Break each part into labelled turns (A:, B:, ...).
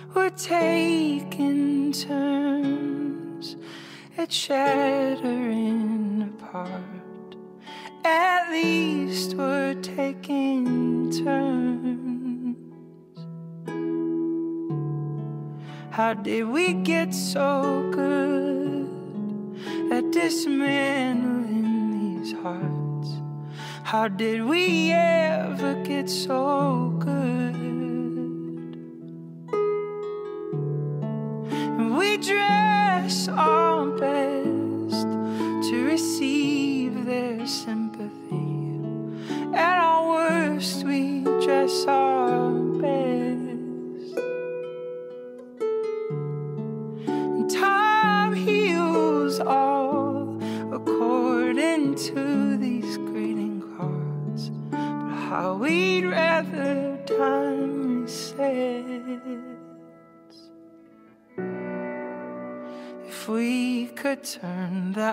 A: we're taking turns at shattering apart. At least we're taking turns. How did we get so good at dismantling these hearts? How did we ever get so good? And we dress our best to receive their sympathy. At our worst, we dress our best. And time heals all according to these greeting cards. But how we'd rather time resets. If we could turn the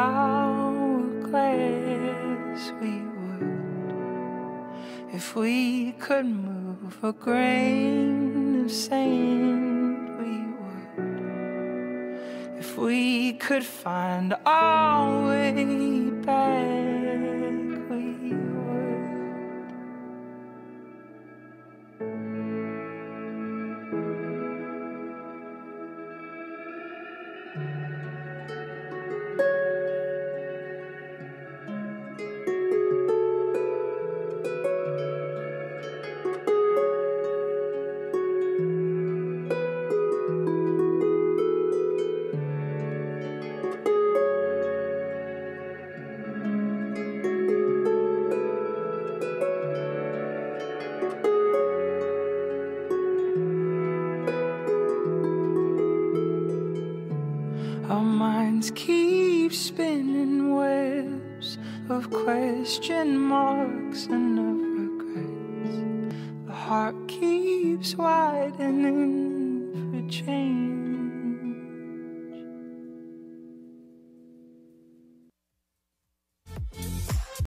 A: hourglass, we would. If we could move a grain of sand, we would. If we could find our way back, we would. Our minds keep spinning webs of question marks and of regrets. The heart keeps widening for change.